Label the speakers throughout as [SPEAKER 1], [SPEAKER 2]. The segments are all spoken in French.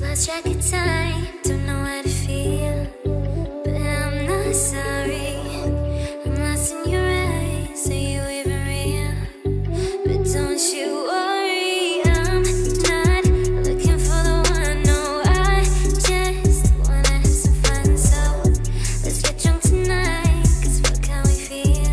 [SPEAKER 1] lost track of time, don't know how to feel, but I'm not sorry. I'm lost in your eyes, are you even real? But don't you worry, I'm not looking for the one, no, I just wanna have some fun. So let's get drunk tonight, cause fuck how we feel.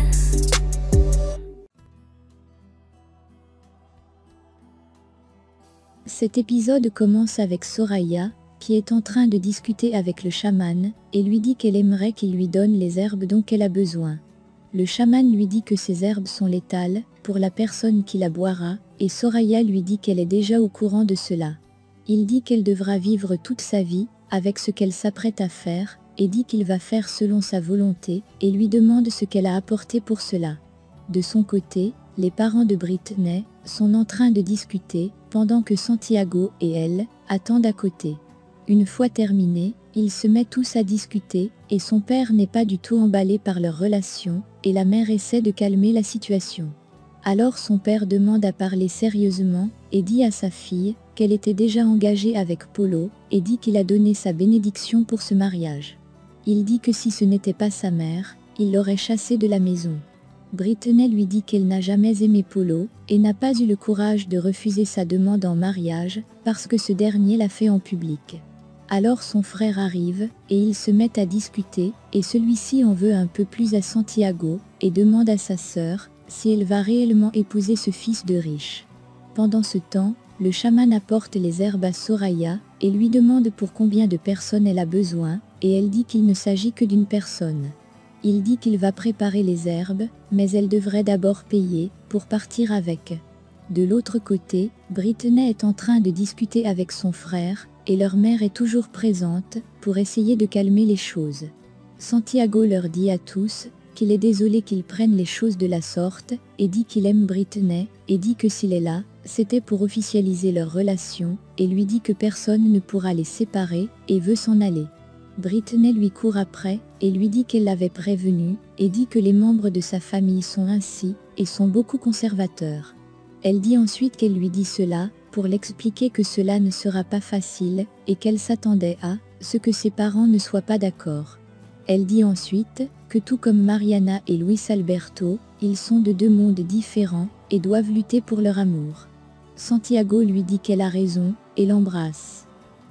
[SPEAKER 2] Cet épisode commence avec Soraya, qui est en train de discuter avec le chaman, et lui dit qu'elle aimerait qu'il lui donne les herbes dont elle a besoin. Le chaman lui dit que ces herbes sont létales, pour la personne qui la boira, et Soraya lui dit qu'elle est déjà au courant de cela. Il dit qu'elle devra vivre toute sa vie, avec ce qu'elle s'apprête à faire, et dit qu'il va faire selon sa volonté, et lui demande ce qu'elle a apporté pour cela. De son côté, les parents de Britney sont en train de discuter, pendant que Santiago et elle attendent à côté. Une fois terminé, ils se mettent tous à discuter, et son père n'est pas du tout emballé par leur relation, et la mère essaie de calmer la situation. Alors son père demande à parler sérieusement, et dit à sa fille qu'elle était déjà engagée avec Polo, et dit qu'il a donné sa bénédiction pour ce mariage. Il dit que si ce n'était pas sa mère, il l'aurait chassée de la maison. Britney lui dit qu'elle n'a jamais aimé Polo, et n'a pas eu le courage de refuser sa demande en mariage, parce que ce dernier l'a fait en public. Alors son frère arrive, et ils se mettent à discuter, et celui-ci en veut un peu plus à Santiago, et demande à sa sœur si elle va réellement épouser ce fils de riche. Pendant ce temps, le chaman apporte les herbes à Soraya, et lui demande pour combien de personnes elle a besoin, et elle dit qu'il ne s'agit que d'une personne. Il dit qu'il va préparer les herbes, mais elle devrait d'abord payer, pour partir avec. De l'autre côté, Britney est en train de discuter avec son frère, et leur mère est toujours présente, pour essayer de calmer les choses. Santiago leur dit à tous, qu'il est désolé qu'ils prennent les choses de la sorte, et dit qu'il aime Britney, et dit que s'il est là, c'était pour officialiser leur relation, et lui dit que personne ne pourra les séparer, et veut s'en aller. Britney lui court après, et lui dit qu'elle l'avait prévenu, et dit que les membres de sa famille sont ainsi, et sont beaucoup conservateurs. Elle dit ensuite qu'elle lui dit cela, pour l'expliquer que cela ne sera pas facile, et qu'elle s'attendait à ce que ses parents ne soient pas d'accord. Elle dit ensuite que tout comme Mariana et Luis Alberto, ils sont de deux mondes différents, et doivent lutter pour leur amour. Santiago lui dit qu'elle a raison, et l'embrasse.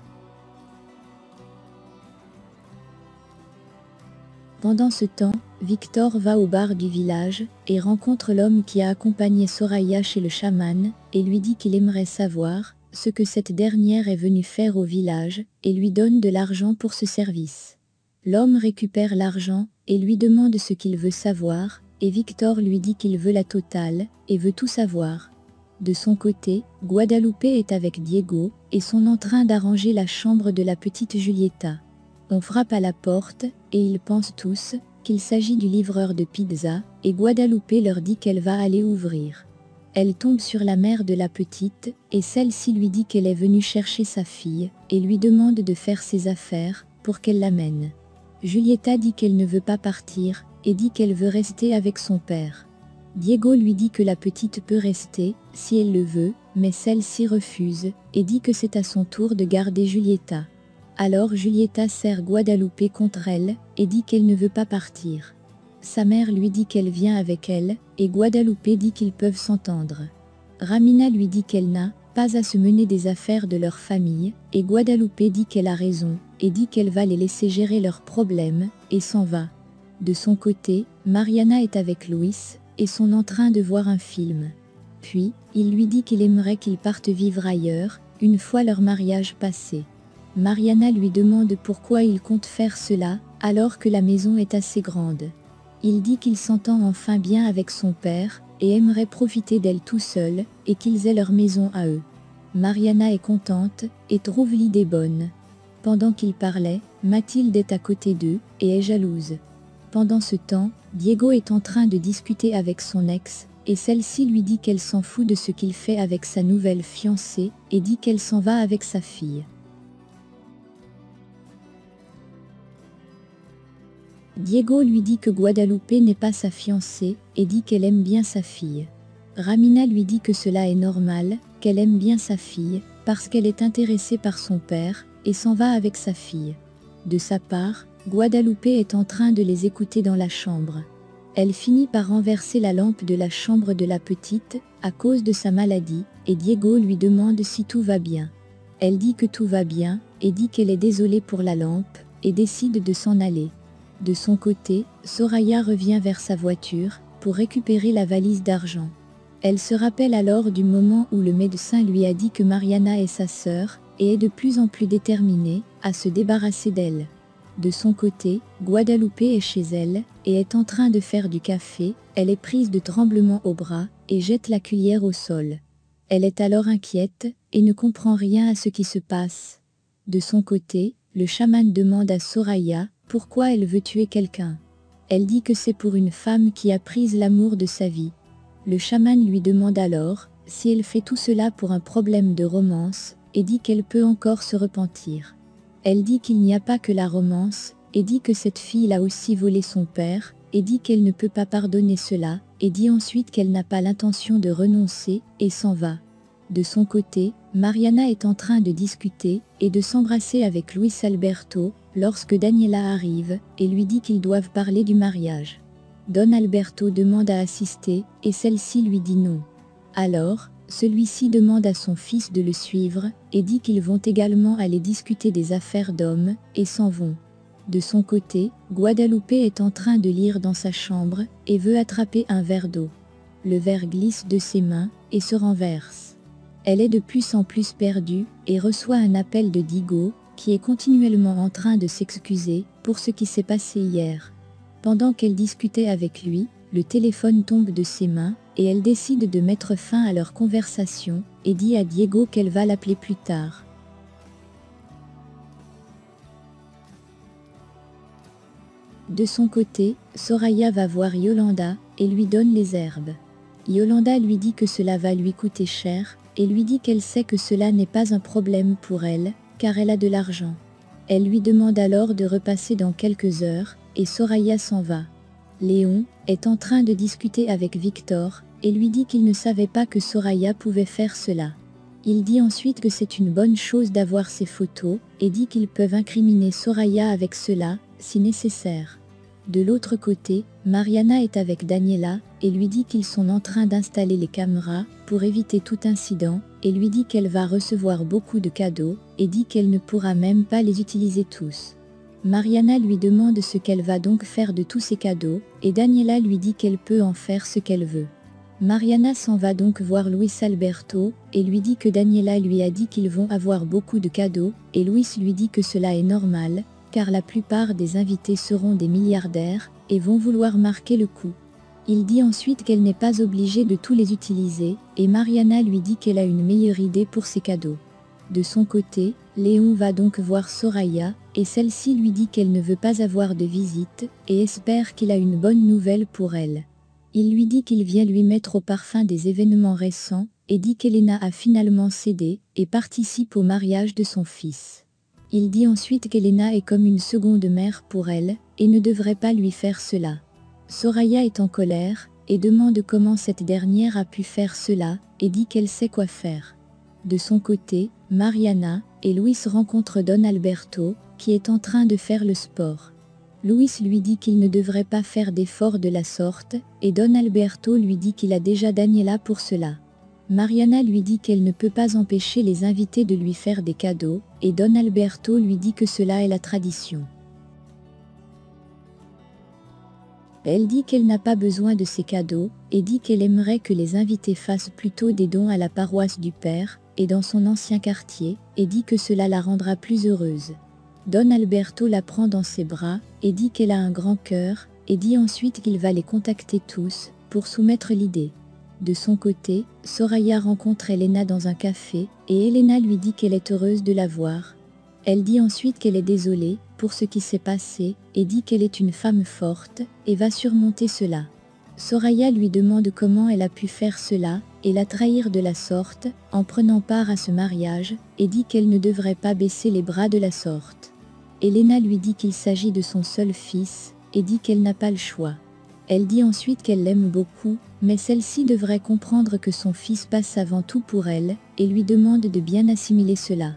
[SPEAKER 2] Pendant ce temps, Victor va au bar du village, et rencontre l'homme qui a accompagné Soraya chez le chaman, et lui dit qu'il aimerait savoir ce que cette dernière est venue faire au village, et lui donne de l'argent pour ce service. L'homme récupère l'argent, et lui demande ce qu'il veut savoir, et Victor lui dit qu'il veut la totale, et veut tout savoir. De son côté, Guadalupe est avec Diego, et sont en train d'arranger la chambre de la petite Julieta. On frappe à la porte, et ils pensent tous qu'il s'agit du livreur de pizza, et Guadalupe leur dit qu'elle va aller ouvrir. Elle tombe sur la mère de la petite, et celle-ci lui dit qu'elle est venue chercher sa fille, et lui demande de faire ses affaires, pour qu'elle l'amène. Julieta dit qu'elle ne veut pas partir, et dit qu'elle veut rester avec son père. Diego lui dit que la petite peut rester, si elle le veut, mais celle-ci refuse, et dit que c'est à son tour de garder Julieta. Alors Julieta serre Guadalupe contre elle, et dit qu'elle ne veut pas partir. Sa mère lui dit qu'elle vient avec elle, et Guadalupe dit qu'ils peuvent s'entendre. Ramina lui dit qu'elle n'a pas à se mener des affaires de leur famille, et Guadalupe dit qu'elle a raison, et dit qu'elle va les laisser gérer leurs problèmes, et s'en va. De son côté, Mariana est avec Luis, et sont en train de voir un film. Puis, il lui dit qu'il aimerait qu'ils partent vivre ailleurs, une fois leur mariage passé. Mariana lui demande pourquoi il compte faire cela, alors que la maison est assez grande. Il dit qu'il s'entend enfin bien avec son père, et aimerait profiter d'elle tout seul, et qu'ils aient leur maison à eux. Mariana est contente, et trouve l'idée bonne. Pendant qu'ils parlaient, Mathilde est à côté d'eux, et est jalouse. Pendant ce temps, Diego est en train de discuter avec son ex, et celle-ci lui dit qu'elle s'en fout de ce qu'il fait avec sa nouvelle fiancée, et dit qu'elle s'en va avec sa fille. Diego lui dit que Guadalupe n'est pas sa fiancée, et dit qu'elle aime bien sa fille. Ramina lui dit que cela est normal, qu'elle aime bien sa fille, parce qu'elle est intéressée par son père, et s'en va avec sa fille. De sa part, Guadalupe est en train de les écouter dans la chambre. Elle finit par renverser la lampe de la chambre de la petite, à cause de sa maladie, et Diego lui demande si tout va bien. Elle dit que tout va bien, et dit qu'elle est désolée pour la lampe, et décide de s'en aller. De son côté, Soraya revient vers sa voiture, pour récupérer la valise d'argent. Elle se rappelle alors du moment où le médecin lui a dit que Mariana est sa sœur, et est de plus en plus déterminée à se débarrasser d'elle. De son côté, Guadalupe est chez elle, et est en train de faire du café. Elle est prise de tremblements au bras, et jette la cuillère au sol. Elle est alors inquiète, et ne comprend rien à ce qui se passe. De son côté, le chaman demande à Soraya pourquoi elle veut tuer quelqu'un. Elle dit que c'est pour une femme qui a pris l'amour de sa vie. Le chaman lui demande alors si elle fait tout cela pour un problème de romance, et dit qu'elle peut encore se repentir. Elle dit qu'il n'y a pas que la romance, et dit que cette fille a aussi volé son père, et dit qu'elle ne peut pas pardonner cela, et dit ensuite qu'elle n'a pas l'intention de renoncer, et s'en va. De son côté, Mariana est en train de discuter, et de s'embrasser avec Luis Alberto, lorsque Daniela arrive, et lui dit qu'ils doivent parler du mariage. Don Alberto demande à assister, et celle-ci lui dit non. Alors, celui-ci demande à son fils de le suivre, et dit qu'ils vont également aller discuter des affaires d'hommes, et s'en vont. De son côté, Guadalupe est en train de lire dans sa chambre, et veut attraper un verre d'eau. Le verre glisse de ses mains, et se renverse. Elle est de plus en plus perdue, et reçoit un appel de Diego, qui est continuellement en train de s'excuser pour ce qui s'est passé hier. Pendant qu'elle discutait avec lui, le téléphone tombe de ses mains, et elle décide de mettre fin à leur conversation, et dit à Diego qu'elle va l'appeler plus tard. De son côté, Soraya va voir Yolanda, et lui donne les herbes. Yolanda lui dit que cela va lui coûter cher, et lui dit qu'elle sait que cela n'est pas un problème pour elle, car elle a de l'argent. Elle lui demande alors de repasser dans quelques heures, et Soraya s'en va. Léon est en train de discuter avec Victor, et lui dit qu'il ne savait pas que Soraya pouvait faire cela. Il dit ensuite que c'est une bonne chose d'avoir ces photos, et dit qu'ils peuvent incriminer Soraya avec cela, si nécessaire. De l'autre côté, Mariana est avec Daniela, et lui dit qu'ils sont en train d'installer les caméras, pour éviter tout incident, et lui dit qu'elle va recevoir beaucoup de cadeaux, et dit qu'elle ne pourra même pas les utiliser tous. Mariana lui demande ce qu'elle va donc faire de tous ces cadeaux, et Daniela lui dit qu'elle peut en faire ce qu'elle veut. Mariana s'en va donc voir Luis Alberto, et lui dit que Daniela lui a dit qu'ils vont avoir beaucoup de cadeaux, et Luis lui dit que cela est normal, car la plupart des invités seront des milliardaires, et vont vouloir marquer le coup. Il dit ensuite qu'elle n'est pas obligée de tous les utiliser, et Mariana lui dit qu'elle a une meilleure idée pour ses cadeaux. De son côté, Léon va donc voir Soraya, et celle-ci lui dit qu'elle ne veut pas avoir de visite, et espère qu'il a une bonne nouvelle pour elle. Il lui dit qu'il vient lui mettre au parfum des événements récents, et dit qu'Elena a finalement cédé, et participe au mariage de son fils. Il dit ensuite qu'Elena est comme une seconde mère pour elle, et ne devrait pas lui faire cela. Soraya est en colère, et demande comment cette dernière a pu faire cela, et dit qu'elle sait quoi faire. De son côté, Mariana et Luis rencontrent Don Alberto, qui est en train de faire le sport. Luis lui dit qu'il ne devrait pas faire d'efforts de la sorte, et Don Alberto lui dit qu'il a déjà Daniela pour cela. Mariana lui dit qu'elle ne peut pas empêcher les invités de lui faire des cadeaux, et Don Alberto lui dit que cela est la tradition. Elle dit qu'elle n'a pas besoin de ces cadeaux, et dit qu'elle aimerait que les invités fassent plutôt des dons à la paroisse du Père, et dans son ancien quartier, et dit que cela la rendra plus heureuse. Don Alberto la prend dans ses bras, et dit qu'elle a un grand cœur, et dit ensuite qu'il va les contacter tous, pour soumettre l'idée. De son côté, Soraya rencontre Elena dans un café, et Elena lui dit qu'elle est heureuse de la voir. Elle dit ensuite qu'elle est désolée pour ce qui s'est passé, et dit qu'elle est une femme forte, et va surmonter cela. Soraya lui demande comment elle a pu faire cela, et la trahir de la sorte, en prenant part à ce mariage, et dit qu'elle ne devrait pas baisser les bras de la sorte. Elena lui dit qu'il s'agit de son seul fils, et dit qu'elle n'a pas le choix. Elle dit ensuite qu'elle l'aime beaucoup, mais celle-ci devrait comprendre que son fils passe avant tout pour elle, et lui demande de bien assimiler cela.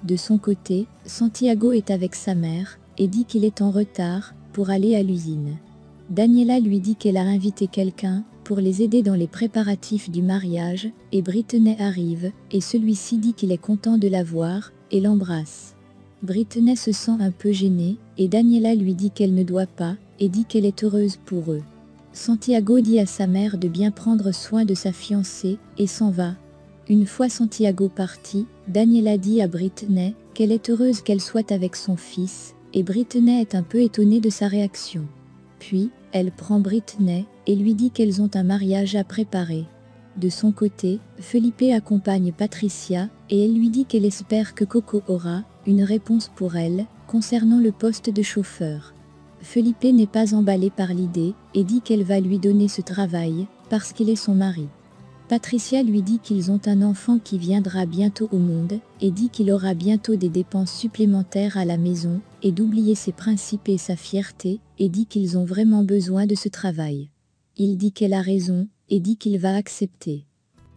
[SPEAKER 2] De son côté, Santiago est avec sa mère et dit qu'il est en retard pour aller à l'usine. Daniela lui dit qu'elle a invité quelqu'un pour les aider dans les préparatifs du mariage et Britney arrive et celui-ci dit qu'il est content de la voir et l'embrasse. Britney se sent un peu gênée et Daniela lui dit qu'elle ne doit pas et dit qu'elle est heureuse pour eux. Santiago dit à sa mère de bien prendre soin de sa fiancée et s'en va. Une fois Santiago parti, Daniela dit à Britney qu'elle est heureuse qu'elle soit avec son fils et Britney est un peu étonnée de sa réaction. Puis, elle prend Britney et lui dit qu'elles ont un mariage à préparer. De son côté, Felipe accompagne Patricia et elle lui dit qu'elle espère que Coco aura une réponse pour elle concernant le poste de chauffeur. Felipe n'est pas emballé par l'idée et dit qu'elle va lui donner ce travail parce qu'il est son mari. Patricia lui dit qu'ils ont un enfant qui viendra bientôt au monde et dit qu'il aura bientôt des dépenses supplémentaires à la maison et d'oublier ses principes et sa fierté et dit qu'ils ont vraiment besoin de ce travail. Il dit qu'elle a raison et dit qu'il va accepter.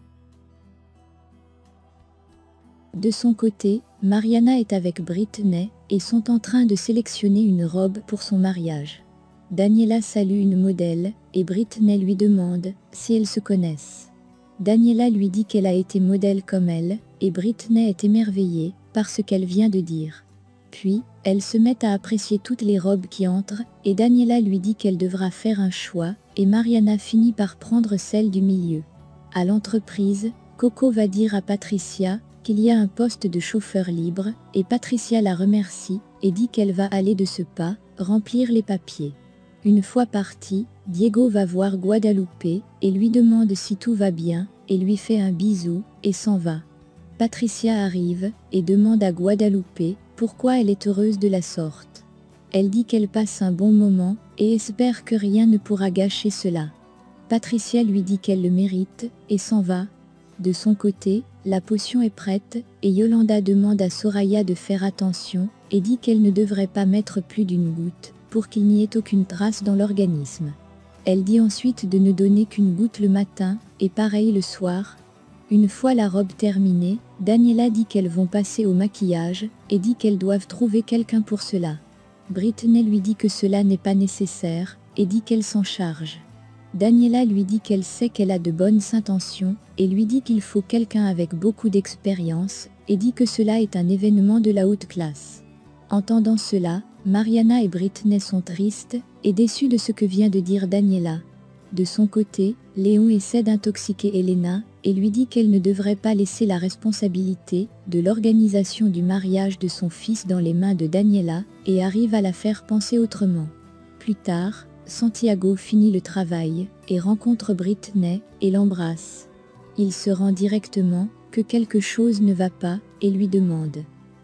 [SPEAKER 2] De son côté, Mariana est avec Britney et sont en train de sélectionner une robe pour son mariage. Daniela salue une modèle et Britney lui demande si elles se connaissent. Daniela lui dit qu'elle a été modèle comme elle et Britney est émerveillée par ce qu'elle vient de dire. Puis, elles se mettent à apprécier toutes les robes qui entrent et Daniela lui dit qu'elle devra faire un choix et Mariana finit par prendre celle du milieu. À l'entreprise, Coco va dire à Patricia qu'il y a un poste de chauffeur libre et Patricia la remercie et dit qu'elle va aller de ce pas remplir les papiers. Une fois parti, Diego va voir Guadalupe et lui demande si tout va bien et lui fait un bisou et s'en va. Patricia arrive et demande à Guadalupe pourquoi elle est heureuse de la sorte. Elle dit qu'elle passe un bon moment et espère que rien ne pourra gâcher cela. Patricia lui dit qu'elle le mérite et s'en va. De son côté, la potion est prête et Yolanda demande à Soraya de faire attention et dit qu'elle ne devrait pas mettre plus d'une goutte pour qu'il n'y ait aucune trace dans l'organisme. Elle dit ensuite de ne donner qu'une goutte le matin et pareil le soir. Une fois la robe terminée, Daniela dit qu'elles vont passer au maquillage et dit qu'elles doivent trouver quelqu'un pour cela. Britney lui dit que cela n'est pas nécessaire et dit qu'elle s'en charge. Daniela lui dit qu'elle sait qu'elle a de bonnes intentions et lui dit qu'il faut quelqu'un avec beaucoup d'expérience et dit que cela est un événement de la haute classe. Entendant cela, Mariana et Britney sont tristes et déçues de ce que vient de dire Daniela. De son côté, Léon essaie d'intoxiquer Elena et lui dit qu'elle ne devrait pas laisser la responsabilité de l'organisation du mariage de son fils dans les mains de Daniela et arrive à la faire penser autrement. Plus tard, Santiago finit le travail et rencontre Britney et l'embrasse. Il se rend directement que quelque chose ne va pas et lui demande.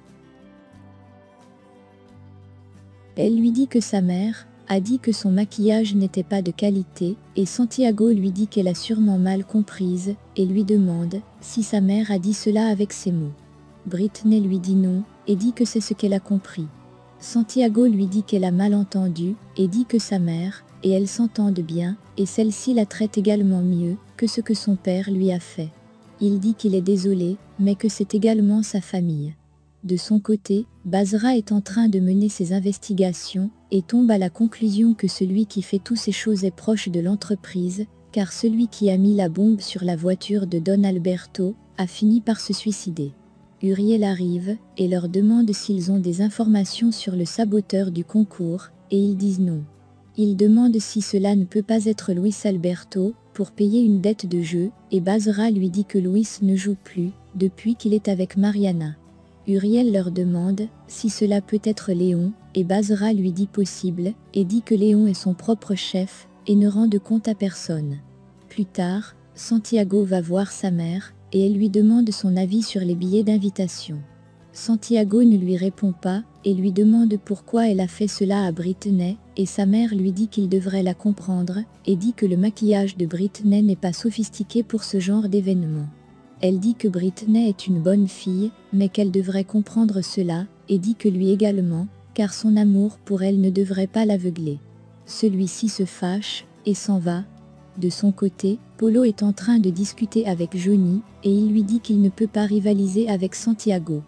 [SPEAKER 2] Elle lui dit que sa mère a dit que son maquillage n'était pas de qualité et Santiago lui dit qu'elle a sûrement mal comprise et lui demande si sa mère a dit cela avec ses mots. Britney lui dit non et dit que c'est ce qu'elle a compris. Santiago lui dit qu'elle a mal entendu et dit que sa mère et elle s'entendent bien et celle-ci la traite également mieux que ce que son père lui a fait. Il dit qu'il est désolé mais que c'est également sa famille. De son côté, Basra est en train de mener ses investigations et tombe à la conclusion que celui qui fait toutes ces choses est proche de l'entreprise, car celui qui a mis la bombe sur la voiture de Don Alberto a fini par se suicider. Uriel arrive et leur demande s'ils ont des informations sur le saboteur du concours, et ils disent non. Il demande si cela ne peut pas être Luis Alberto pour payer une dette de jeu, et Basra lui dit que Luis ne joue plus depuis qu'il est avec Mariana. Uriel leur demande si cela peut être Léon, et Basra lui dit possible, et dit que Léon est son propre chef, et ne rend de compte à personne. Plus tard, Santiago va voir sa mère, et elle lui demande son avis sur les billets d'invitation. Santiago ne lui répond pas, et lui demande pourquoi elle a fait cela à Britney, et sa mère lui dit qu'il devrait la comprendre, et dit que le maquillage de Britney n'est pas sophistiqué pour ce genre d'événement. Elle dit que Britney est une bonne fille, mais qu'elle devrait comprendre cela, et dit que lui également, car son amour pour elle ne devrait pas l'aveugler. Celui-ci se fâche, et s'en va. De son côté, Polo est en train de discuter avec Johnny, et il lui dit qu'il ne peut pas rivaliser avec Santiago.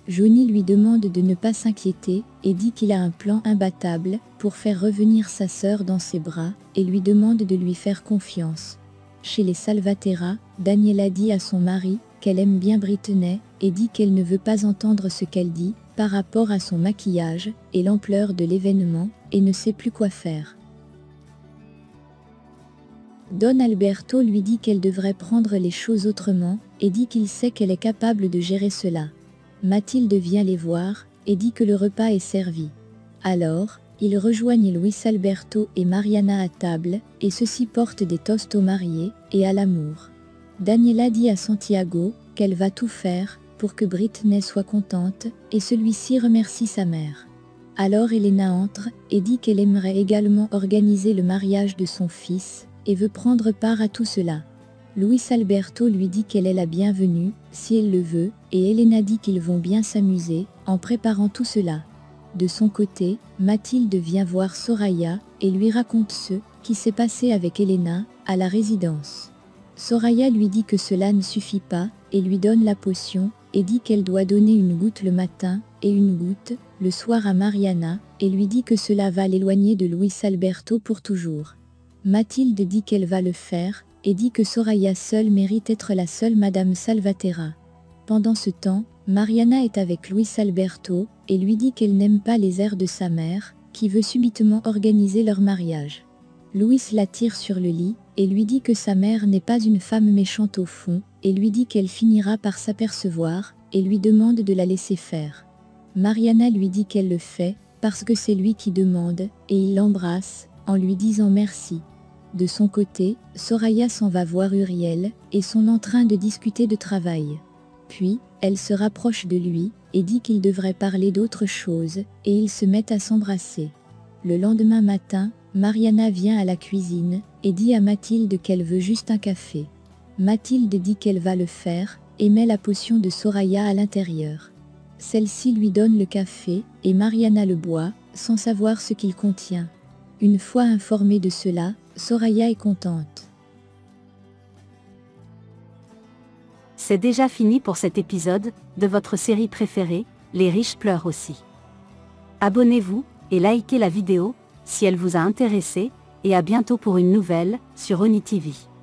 [SPEAKER 2] Johnny lui demande de ne pas s'inquiéter et dit qu'il a un plan imbattable pour faire revenir sa sœur dans ses bras et lui demande de lui faire confiance. Chez les Salvatera, Daniela dit à son mari qu'elle aime bien Britney et dit qu'elle ne veut pas entendre ce qu'elle dit par rapport à son maquillage et l'ampleur de l'événement et ne sait plus quoi faire. Don Alberto lui dit qu'elle devrait prendre les choses autrement et dit qu'il sait qu'elle est capable de gérer cela. Mathilde vient les voir et dit que le repas est servi. Alors, ils rejoignent Luis Alberto et Mariana à table et ceux-ci portent des toasts aux mariés et à l'amour. Daniela dit à Santiago qu'elle va tout faire pour que Britney soit contente et celui-ci remercie sa mère. Alors Elena entre et dit qu'elle aimerait également organiser le mariage de son fils et veut prendre part à tout cela. Luis Alberto lui dit qu'elle est la bienvenue, si elle le veut, et Elena dit qu'ils vont bien s'amuser en préparant tout cela. De son côté, Mathilde vient voir Soraya et lui raconte ce qui s'est passé avec Elena à la résidence. Soraya lui dit que cela ne suffit pas et lui donne la potion et dit qu'elle doit donner une goutte le matin et une goutte le soir à Mariana et lui dit que cela va l'éloigner de Luis Alberto pour toujours. Mathilde dit qu'elle va le faire et dit que Soraya seule mérite être la seule Madame Salvatera. Pendant ce temps, Mariana est avec Luis Alberto et lui dit qu'elle n'aime pas les airs de sa mère, qui veut subitement organiser leur mariage. Luis la tire sur le lit et lui dit que sa mère n'est pas une femme méchante au fond et lui dit qu'elle finira par s'apercevoir et lui demande de la laisser faire. Mariana lui dit qu'elle le fait parce que c'est lui qui demande et il l'embrasse en lui disant merci. De son côté, Soraya s'en va voir Uriel et sont en train de discuter de travail. Puis, elle se rapproche de lui et dit qu'ils devraient parler d'autre chose et ils se mettent à s'embrasser. Le lendemain matin, Mariana vient à la cuisine et dit à Mathilde qu'elle veut juste un café. Mathilde dit qu'elle va le faire et met la potion de Soraya à l'intérieur. Celle-ci lui donne le café et Mariana le boit sans savoir ce qu'il contient. Une fois informée de cela, Soraya est contente.
[SPEAKER 3] C'est déjà fini pour cet épisode de votre série préférée, Les riches pleurent aussi. Abonnez-vous et likez la vidéo si elle vous a intéressé et à bientôt pour une nouvelle sur Oni TV.